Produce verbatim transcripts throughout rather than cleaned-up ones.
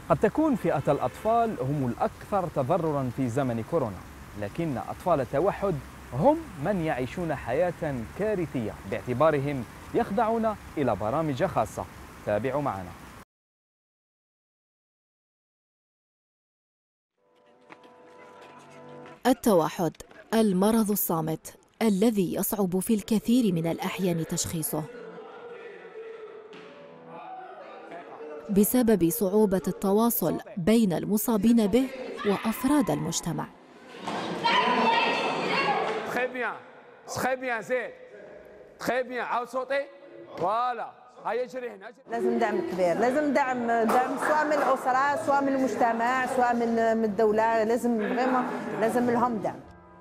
قد تكون فئة الأطفال هم الأكثر تضرراً في زمن كورونا، لكن أطفال التوحد هم من يعيشون حياة كارثية باعتبارهم يخضعون إلى برامج خاصة. تابعوا معنا. التوحد المرض الصامت الذي يصعب في الكثير من الأحيان تشخيصه بسبب صعوبة التواصل بين المصابين به وأفراد المجتمع. Très bien, très bien, زين. Très bien, عاود صوتي. فوالا. هيا اجري هنا. لازم دعم كبير، لازم دعم دعم سواء من الأسرة، سواء من المجتمع، سواء من من الدولة، لازم فريمون لازم لهم دعم.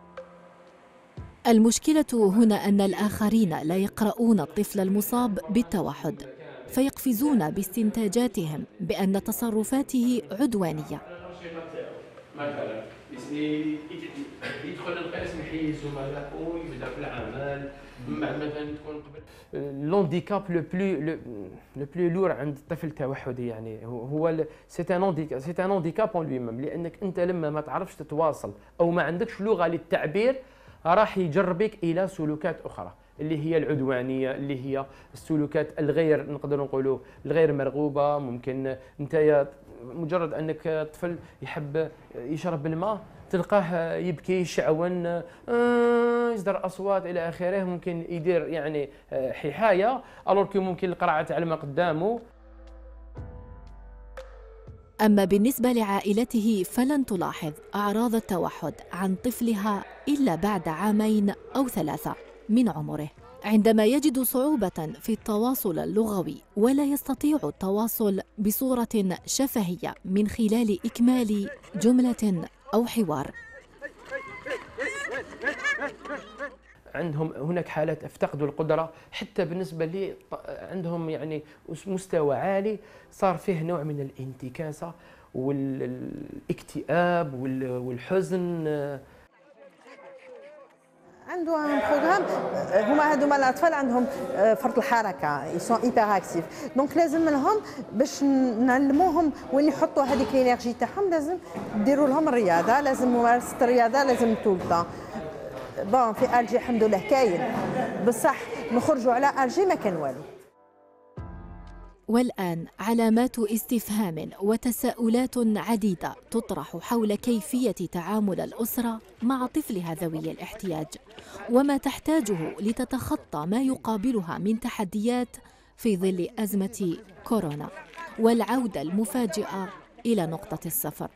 المشكلة هنا أن الآخرين لا يقرؤون الطفل المصاب بالتوحد، فيقفزون باستنتاجاتهم بأن تصرفاته عدوانية. مثلا يدخل القسم يحيي زملائه يبدا في العمل مثلا تكون قبل لونديكاب لو بلو لو بلو لور عند الطفل التوحدي، يعني هو سي ان سي ان هانديكاب اون لوي ميم، لانك انت لما ما تعرفش تتواصل او ما عندكش لغه للتعبير راح يجربك الى سلوكات اخرى اللي هي العدوانيه، اللي هي السلوكات الغير نقدر نقولوا الغير مرغوبه. ممكن انت مجرد انك طفل يحب يشرب الماء تلقاه يبكي يشعون يصدر اصوات الى اخره، ممكن يدير يعني ححايه الوغ كو ممكن القرعه تاع الماء قدامه. أما بالنسبة لعائلته فلن تلاحظ أعراض التوحد عن طفلها إلا بعد عامين أو ثلاثة من عمره، عندما يجد صعوبة في التواصل اللغوي ولا يستطيع التواصل بصورة شفهية من خلال إكمال جملة أو حوار. عندهم هناك حالات افتقدوا القدره، حتى بالنسبه لي عندهم يعني مستوى عالي صار فيه نوع من الانتكاسه والاكتئاب والحزن. عندهم بروغرام هما هذوما الاطفال عندهم فرط الحركه يسون ايبر اكتيف، دونك لازم لهم باش نعلموهم وين يحطوا هذيك الانرجي تاعهم، لازم ديروا لهم الرياضه، لازم ممارسه الرياضه لازم طول الوقت. بون في الجي الحمد لله كاين، بصح نخرجوا على الجي ما كان والو. والآن علامات استفهام وتساؤلات عديدة تطرح حول كيفية تعامل الأسرة مع طفلها ذوي الاحتياج، وما تحتاجه لتتخطى ما يقابلها من تحديات في ظل أزمة كورونا والعودة المفاجئة إلى نقطة الصفر.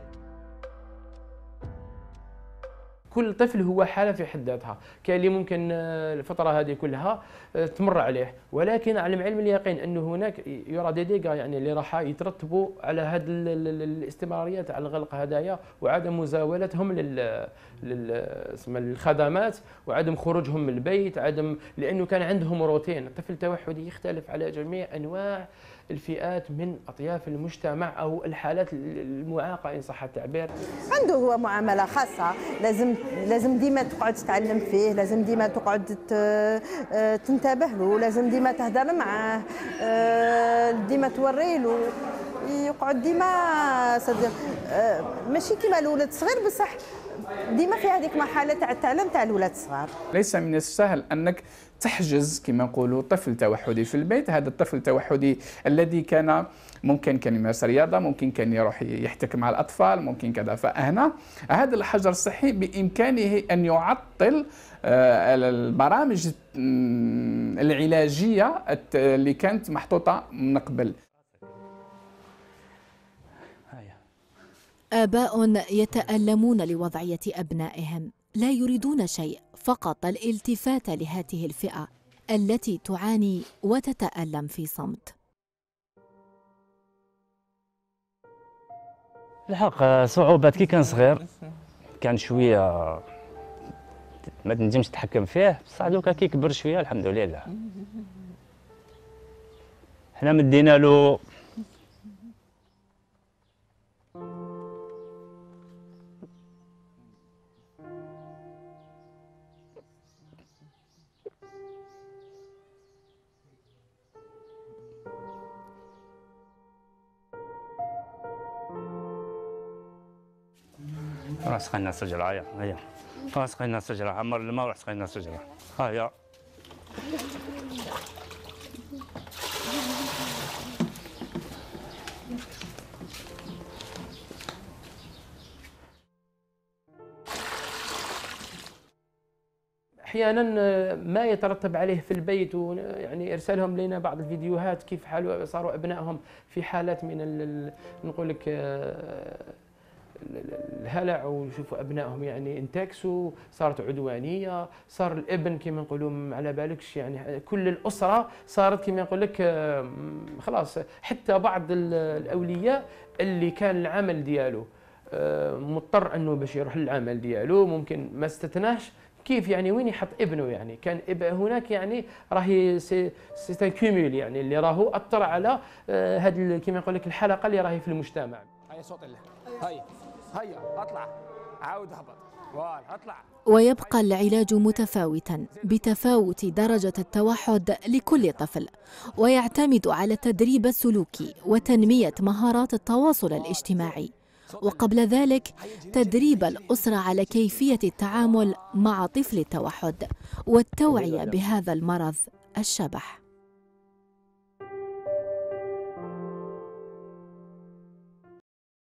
كل طفل هو حالة في حد ذاتها، كاين اللي ممكن الفترة هذه كلها تمر عليه، ولكن على علم اليقين أنه هناك يرى دي ديغا يعني اللي راح يترتبوا على هذه الاستمرارية على الغلق هدايا وعدم مزاولتهم لل للخدمات وعدم خروجهم من البيت، عدم لأنه كان عندهم روتين. الطفل التوحدي يختلف على جميع أنواع الفئات من أطياف المجتمع أو الحالات المعاقة إن صح التعبير. عنده هو معاملة خاصة، لازم لازم ديما تقعد تتعلم فيه، لازم ديما تقعد تنتبه له، لازم ديما تهدر معاه، ديما توري له، يقعد ديما صدق ماشي كيما الولد الصغير، بصح ديما في هذيك مرحلة تاع التعلم تاع الولاد الصغار. ليس من السهل انك تحجز كما نقولوا طفل توحدي في البيت. هذا الطفل التوحدي الذي كان ممكن كان يمارس رياضه، ممكن كان يروح يحتك مع الاطفال، ممكن كذا، فهنا هذا الحجر الصحي بامكانه ان يعطل البرامج العلاجيه اللي كانت محطوطه من قبل. آباء يتألمون لوضعية أبنائهم، لا يريدون شيء فقط الالتفات لهذه الفئة التي تعاني وتتألم في صمت. الحق صعوبات كي كان صغير كان شوية ما تنجمش تتحكم فيه، بصح دوكا كي كبر شوية الحمد لله. حنا مدينا له روح سقي لنا الشجره. هيا هيا روح سقي لنا الشجره. عمر الماء وروح سقي لنا الشجره. هيا احيانا ما يترتب عليه في البيت، ويعني ارسالهم لنا بعض الفيديوهات كيف حالوا صاروا ابنائهم في حالات من ال نقول لك الهلع، ويشوفوا ابنائهم يعني انتكسوا، صارت عدوانيه، صار الابن كما نقولوا ما على بالكش، يعني كل الاسره صارت كما نقول لك خلاص. حتى بعض الاولياء اللي كان العمل ديالو مضطر انه باش يروح للعمل ديالو ممكن ما استثناش، كيف يعني وين يحط ابنه؟ يعني كان هناك يعني راهي سي سي كوميل يعني اللي راهو اثر على هذه كما نقول لك الحلقه اللي راهي في المجتمع. هيا صوت الله. هيا هيا اطلع عاود هبط. فوالا اطلع. ويبقى العلاج متفاوتا بتفاوت درجة التوحد لكل طفل، ويعتمد على التدريب السلوكي وتنمية مهارات التواصل الاجتماعي، وقبل ذلك تدريب الأسرة على كيفية التعامل مع طفل التوحد والتوعية بهذا المرض الشبح.